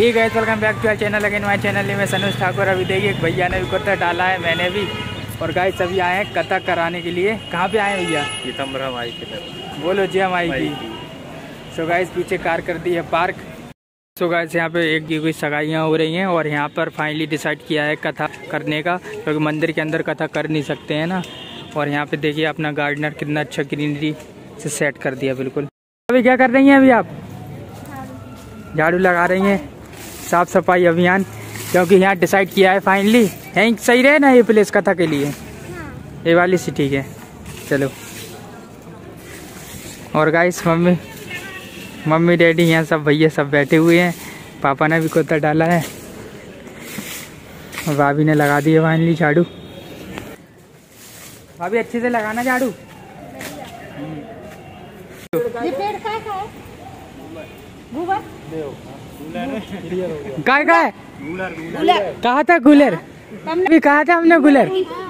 Hey guys, welcome back to our channel again my channel में सनुज ठाकुर। अभी देखिए एक भैया ने भी कुर्ता डाला है, मैंने भी, और गाइस सभी आए हैं कथक कराने के लिए। कहाँ पे आए भैया? पीताम्बरा माई की तरफ। बोलो जय माई की। सो गाइस पीछे कार कर दी है पार्क। सो गाइस यहाँ पे एक की कोई सगाइयाँ हो रही हैं और यहाँ पर फाइनली डिसाइड किया है कथा करने का, क्योंकि मंदिर के अंदर कथा कर नहीं सकते हैं ना। और यहाँ पे देखिए अपना गार्डनर कितना अच्छा ग्रीनरी से सेट कर दिया बिल्कुल। अभी क्या कर रही हैं अभी आप? झाड़ू लगा रही हैं, साफ सफाई अभियान, क्योंकि यहाँ डिसाइड किया है फाइनली। यहीं सही रहे ना ये प्लेस कथा के लिए? ये वाली सी ठीक है, चलो। और गाइस मम्मी डैडी यहाँ सब भैया सब बैठे हुए हैं। पापा ने भी कुर्ता डाला है और भाभी ने लगा दी है फाइनली झाड़ू। भाभी अच्छे से लगाना झाड़ू। काय कहा था कूलर? अभी कहा था हमने कूलर।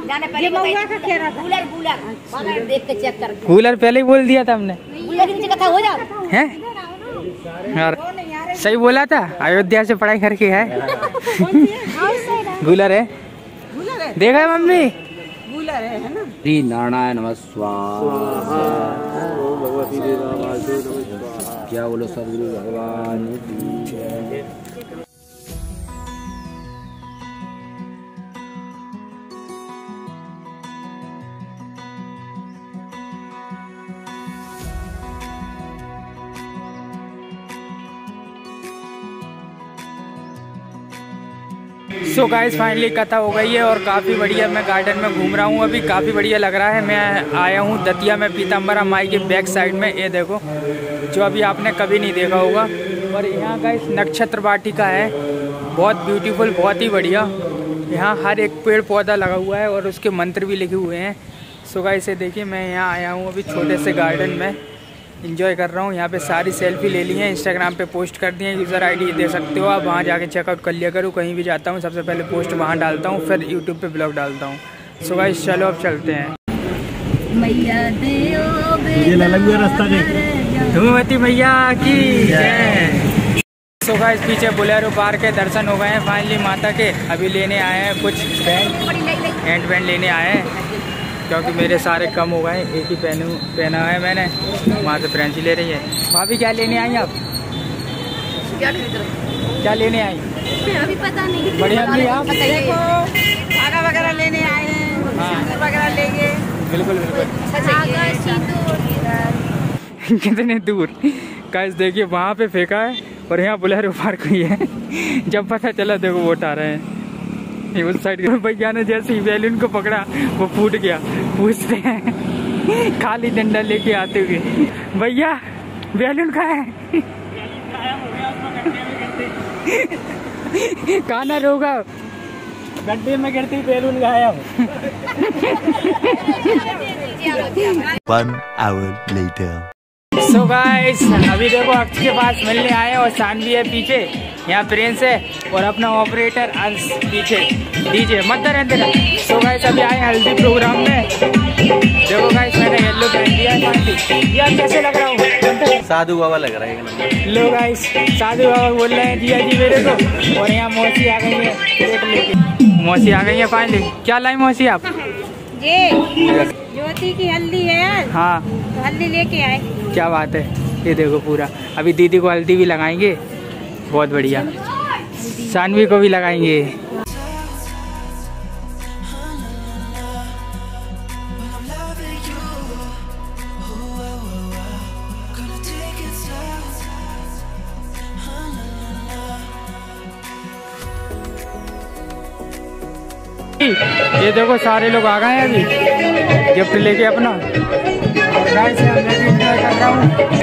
कूलर पहले ही बोल दिया था हमने। हैं? यार सही बोला था, अयोध्या से पढ़ाई करके है। कूलर है, देखा है मम्मी? कूलर है ना। श्री नारायण नमस्वाहा। क्या बोलो सदगुरु भगवान की। सो गाइस फाइनली कथा हो गई है और काफ़ी बढ़िया मैं गार्डन में घूम रहा हूँ अभी, काफ़ी बढ़िया लग रहा है। मैं आया हूँ दतिया में पीताम्बरा माई के बैक साइड में, ये देखो, जो अभी आपने कभी नहीं देखा होगा। और यहाँ गाइस नक्षत्र वाटिका है, बहुत ब्यूटीफुल, बहुत ही बढ़िया। यहाँ हर एक पेड़ पौधा लगा हुआ है और उसके मंत्र भी लिखे हुए हैं। सो गाइस ये देखिए मैं यहाँ आया हूँ अभी छोटे से गार्डन में, इंजॉय कर रहा हूँ। यहाँ पे सारी सेल्फी ले ली हैं, इंस्टाग्राम पे पोस्ट कर दी हैं। यूज़र आईडी दे सकते हो आप, वहाँ जाके चेकआउट कर लिया करो। कहीं भी जाता हूँ सबसे पहले पोस्ट वहाँ डालता हूँ, फिर यूट्यूब पे ब्लॉग डालता हूँ। सो गाइस चलो अब चलते हैं। धूमवती मैया की जय। सो गाइस पीछे बोलेरो पार्क के दर्शन हो गए हैं फाइनली माता के। अभी लेने आए हैं कुछ हैंड बैंड लेने आए हैं, क्योंकि मेरे सारे कम हो गए। एक ही पहना है मैंने, वहाँ से फ्रेंच ले रही है। भाभी क्या लेने आई आप? क्या लेने आई? अभी पता नहीं। बढ़िया भी आप देखो धागा वगैरह लेने आए हैं। हाँ वगैरह लेंगे। बिल्कुल कितने दूर गाइस देखिए, वहाँ पे फेंका है और यहाँ बोलेरो पार्क हुई है। जब पता चला देखो वो उठा रहे हैं उस साइड। भैया ने जैसे ही बैलून को पकड़ा वो फूट गया। पूछते हैं खाली डंडा लेके आते हुए, भैया बैलून कहाँ है? कहाँ रोगा? गड्ढे में गिरती बैलून गायब। 1 hour later. सो गाइस अभी देखो अक्ष के पास मिलने आए और सानवी है पीछे, यहाँ प्रिंस है और अपना ऑपरेटर अंश पीछे। डीजे मत रहते ना। सो गाइस अभी आए हल्दी प्रोग्राम में। देखो गाइस मैंने येलो पहन दिया है। यार कैसे लग रहा हूँ? साधु बाबा लग रहा है। लो गाइस साधु बाबा बोल रहे हैं जिया जी मेरे को। और यहाँ मौसी आ गई है प्लेट लेके। मौसी आ गई है फाइनली। क्या लाई मौसी आप? ये ज्योति की हल्दी है। हाँ तो हल्दी लेके आए। क्या बात है। ये देखो पूरा अभी दीदी को हल्दी भी लगाएंगे, बहुत बढ़िया। सानवी को भी लगाएंगे। ये देखो सारे लोग आ गए हैं अभी गिफ्ट लेके अपना। गाइस मैं भी एंजॉय कर रहा हूँ।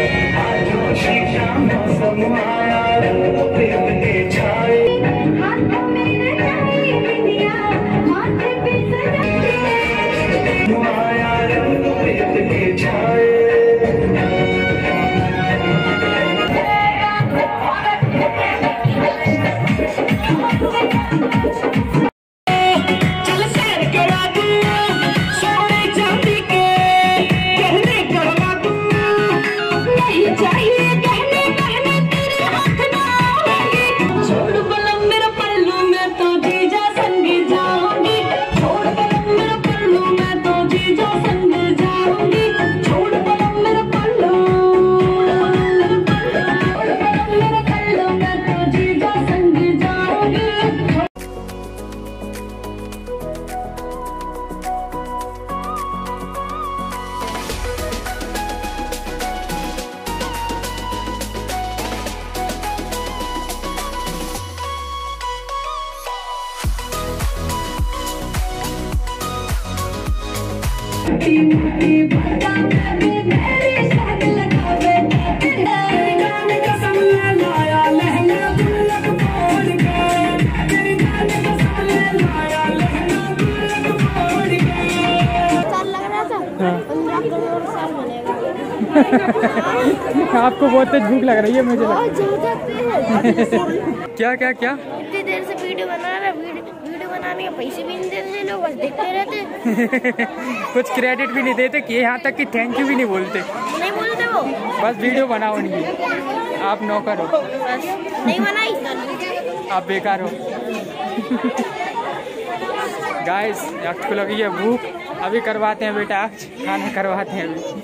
आपको बहुत तेज भूख लग रही है मुझे क्या क्या क्या इतनी देर से वीडियो बना रहा, वीडियो बनाने के पैसे भी नहीं देते लोग, बस देखते रहते। कुछ क्रेडिट भी नहीं देते कि यहाँ तक कि थैंक यू भी नहीं बोलते। नहीं बोलते वो, बस वीडियो बनाओ नहीं, आप नौकर हो, बस नहीं बनाई आप बेकार हो। गाइस आपको लगी है भूख, अभी करवाते हैं बेटा, खाना करवाते हैं अभी।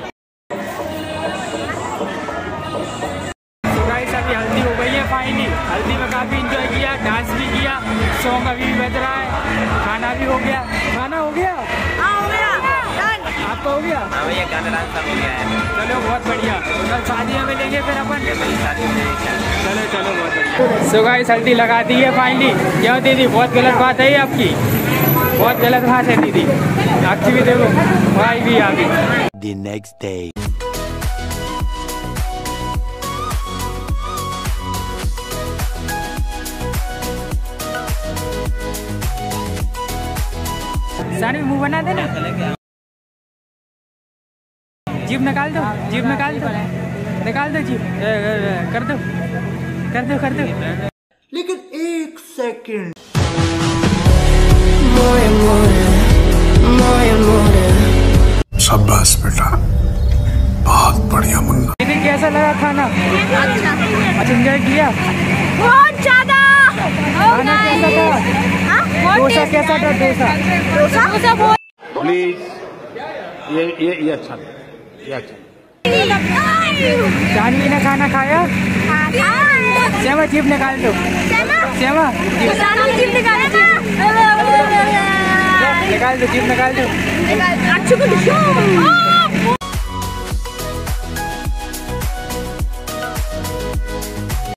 अभी हल्दी हो गई है फाइनली, हल्दी में काफ़ी इंजॉय किया, डांस भी किया, सॉन्ग अभी भी बज रहा है, खाना भी हो गया। खाना हो गया? हाँ हो गया। आपका हो गया? हाँ भैया, गाना डांस सब हो गया है। चलो बहुत बढ़िया, कल शादी में मिलेंगे फिर अपन। चलो चलो बहुत बढ़िया। सो गाइस हल्दी लगा दी है फाइनली। क्यों दीदी, बहुत गलत बात है ये आपकी, बहुत गलत बात है दीदी आपकी भी। देखो भाई भी आ गई। The next day. सानी मुंह बना देना, जीभ निकाल दो, जीभ निकाल दो, निकाल दो जीभ, कर दो कर दो कर दो। लेकिन एक सेकंड, शाबाश बेटा, बहुत बढ़िया मुन्ना। दीदी कैसा लगा खाना? अच्छा एंजॉय किया? बहुत ज्यादा। खाना कैसा था? डोसा कैसा था? डोसा बहुत। प्लीज ये अच्छा, ये अच्छा। जानवी ने खाना खाया? सेवा जीभ निकाल दो, सेवा जीभ निकाल दो, जीभ निकाल दो।